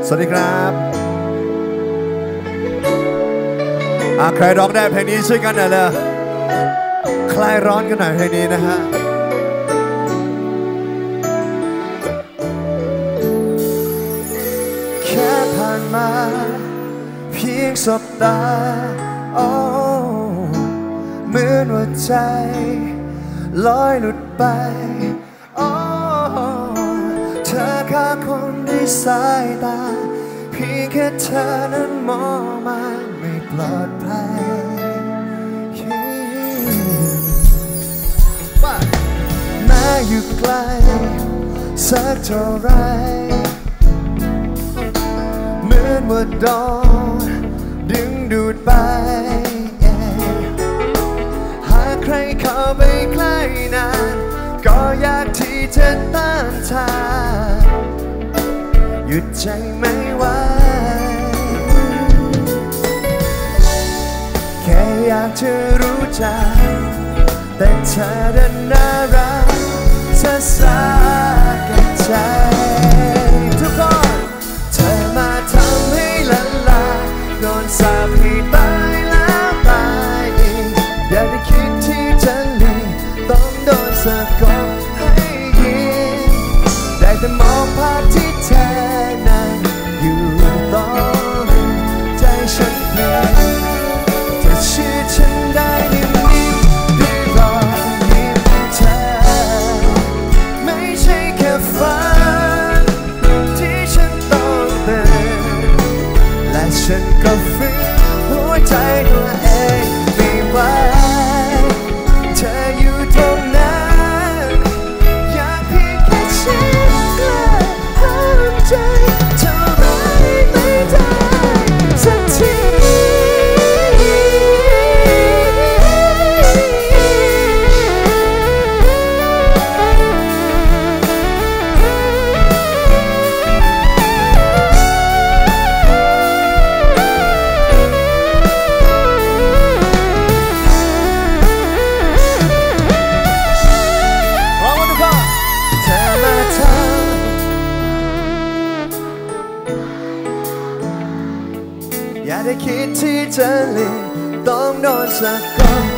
สวัสดีครับใครร้องได้เพลงนี้ช่วยกันหน่อยเลยคลายร้อนกันหน่อยเพลงนี้นะฮะแค่ผ่านมาเพียงสบตาเหมือนว่าใจลอยหลุดไปเธอฆ่าคนด้วยสายตาเพียงแค่เธอนั้นมองมาไม่ปลอดภัยแม้อยู่ไกลสักเท่าไรเหมือนว่าโดนดึงดูดไปหากใครเข้าไปใกล้นานก็อยากที่จะต้านทานหยุดใจไม่ไหวแค่อยากจะรู้จักแต่เธอดันน่ารักเธอสาแก่ใจทุกคนเธอมาทำให้ละลายโดนสาปให้ตายแล้วตายอีกอย่าได้คิดที่จะหลีกต้องโดนสะกดให้ยินได้แต่มองภาพที่เธอนั่งอยู่ตอนใจฉันเพลงจะเชื่อฉันได้นิ่มๆด้วยรอยยิ้มเธอไม่ใช่แค่ฝันที่ฉันต้องเดินและฉันก็ฝืนหัวใจตัวเองไม่ไหวเธออยู่ตรงนั้นอยากเพียงแค่ฉันกล้าห้ามใจเท่าไรไม่ได้สักทีอย่าได้คิดที่จะหลีกต้องโดนสะกด